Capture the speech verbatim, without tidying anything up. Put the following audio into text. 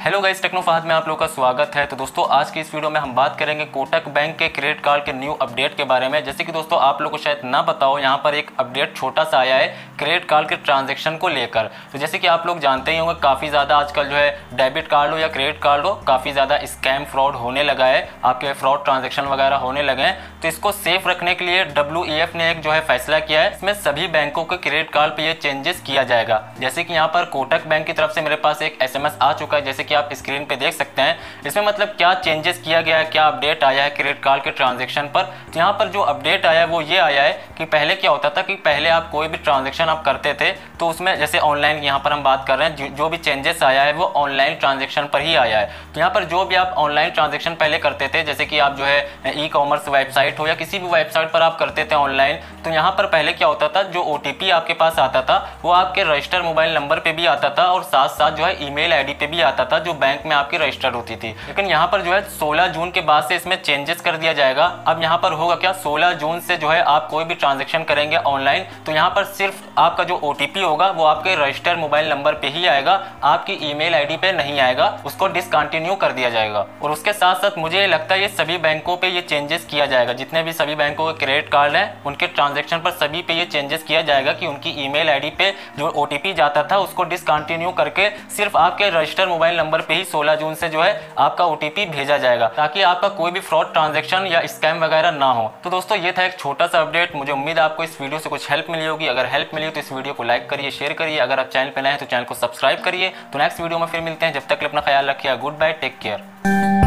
Hello guys, techno Fahad में आप लोगों का स्वागत है। तो दोस्तों आज की इस वीडियो में हम बात करेंगे कोटक बैंक के क्रेडिट कार्ड के न्यू अपडेट के बारे में। जैसे कि दोस्तों आप लोगों को शायद ना पता हो, यहाँ पर एक अपडेट छोटा सा आया है क्रेडिट कार्ड के ट्रांजैक्शन को लेकर। तो जैसे कि आप लोग जानते ही होंगे, काफ़ी ज़्यादा आजकल जो है डेबिट कार्ड हो या क्रेडिट कार्ड हो, काफ़ी ज़्यादा स्कैम फ्रॉड होने लगा है, आपके फ्रॉड ट्रांजेक्शन वगैरह होने लगे हैं। तो इसको सेफ रखने के लिए डब्ल्यू ई एफ ने एक जो है फैसला किया है, इसमें सभी बैंकों के क्रेडिट कार्ड पे ये चेंजेस किया जाएगा। जैसे कि यहाँ पर कोटक बैंक की तरफ से मेरे पास एक एस एम एस आ चुका है, जैसे कि आप स्क्रीन पे देख सकते हैं। इसमें मतलब क्या चेंजेस किया गया है, क्या अपडेट आया है क्रेडिट कार्ड के ट्रांजैक्शन पर। तो यहाँ पर जो अपडेट आया है वो ये आया है कि पहले क्या होता था कि पहले आप कोई भी ट्रांजैक्शन आप करते थे तो उसमें जैसे ऑनलाइन, यहाँ पर हम बात कर रहे हैं, जो भी चेंजेस आया है वो ऑनलाइन ट्रांजैक्शन पर ही आया है। तो यहाँ पर जो भी आप ऑनलाइन ट्रांजैक्शन पहले करते थे, जैसे कि आप जो है ई कॉमर्स वेबसाइट हो या किसी भी वेबसाइट पर आप करते थे ऑनलाइन, तो यहाँ पर पहले क्या होता था, जो ओ टी पी आपके पास आता था वो आपके रजिस्टर्ड मोबाइल नंबर पे भी आता था और साथ साथ जो है ईमेल आईडी पे भी आता था जो बैंक में आपकी रजिस्टर्ड होती थी। लेकिन यहाँ पर जो है सोलह जून के बाद से इसमें चेंजेस कर दिया जाएगा। अब यहाँ पर होगा क्या, सोलह जून से जो है आप कोई भी ट्रांजैक्शन करेंगे ऑनलाइन तो यहाँ पर सिर्फ आपका जो ओ टी पी होगा वो आपके रजिस्टर्ड मोबाइल नंबर पे ही आएगा, आपकी ईमेल आईडी पे नहीं आएगा, उसको डिसकंटिन्यू कर दिया जाएगा। और उसके साथ साथ मुझे लगता है ये सभी बैंकों पे ये चेंजेस किया जाएगा, जितने भी सभी बैंकों के क्रेडिट कार्ड हैं उनके ट्रांजैक्शन पर सभी पे ये चेंजेस किया जाएगा कि उनकी ईमेल आईडी पे जो ओ टी पी जाता था उसको डिसकंटिन्यू करके सिर्फ आपके रजिस्टर्ड मोबाइल नंबर पे ही सोलह जून से जो है आपका ओ टी पी भेजा जाएगा, ताकि आपका कोई भी फ्रॉड ट्रांजैक्शन या स्कैम वगैरह ना हो। तो दोस्तों ये था एक छोटा सा अपडेट। मुझे उम्मीद है आपको इस वीडियो से कुछ हेल्प मिली होगी। अगर हेल्प मिली हो तो इस वीडियो को लाइक करिए, शेयर करिए। अगर आप चैनल पे नए हैं तो चैनल को सब्सक्राइब करिए। तो नेक्स्ट वीडियो में फिर मिलते हैं, जब तक अपना ख्याल रखिए। Good bye, take care.